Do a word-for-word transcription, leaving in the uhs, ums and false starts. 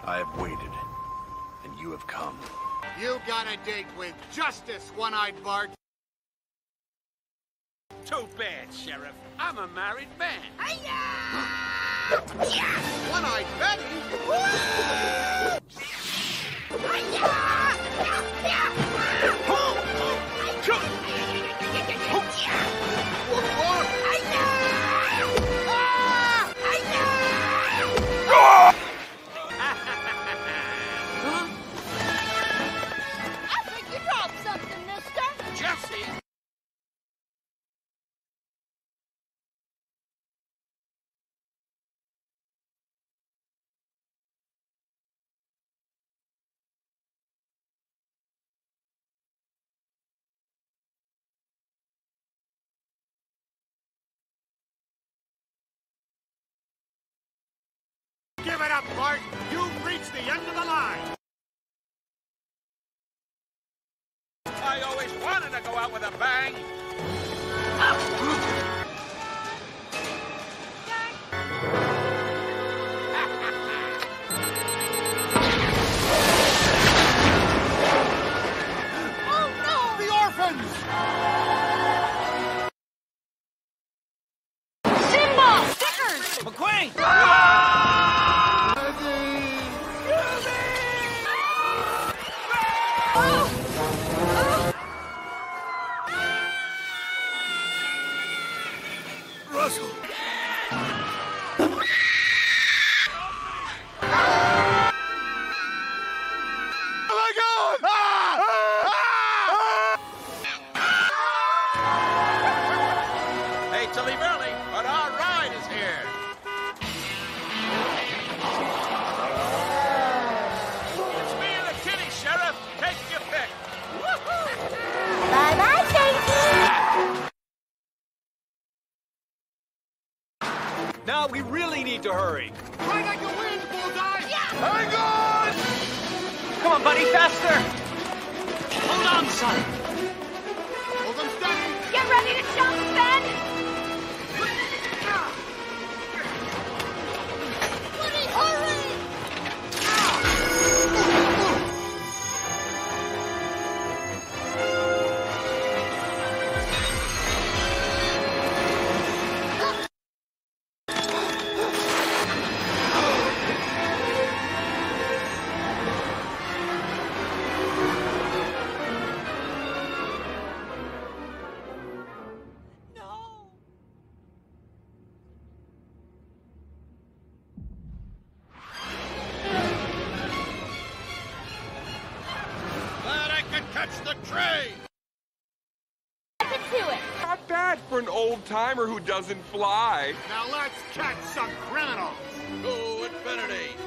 I have waited, and you have come. You got a date with justice, One-Eyed Bart. Too bad, Sheriff. I'm a married man. Hi-ya! One-Eyed Betty? Hi-ya! I think you dropped something, mister. Jesse! Give it up, Bart. You've reached the end of the line. I always wanted to go out with a bang. Oh, no! The orphans! Simba! Stickers! McQueen! Russell! Oh, my God! Ah! Ah! Hate to leave early, but our ride is here. It's me and the kitty, Sheriff. Take your pick. Bye-bye, Stacy. Now we really need to hurry. Try not to win, Bullseye! Hang on! Come on, buddy, faster! Hold on, son. Hold them steady! Get ready to jump, Ben. Woody, hurry! Glad I could catch the train. Get to it. Not bad for an old timer who doesn't fly. Now let's catch some criminals! To infinity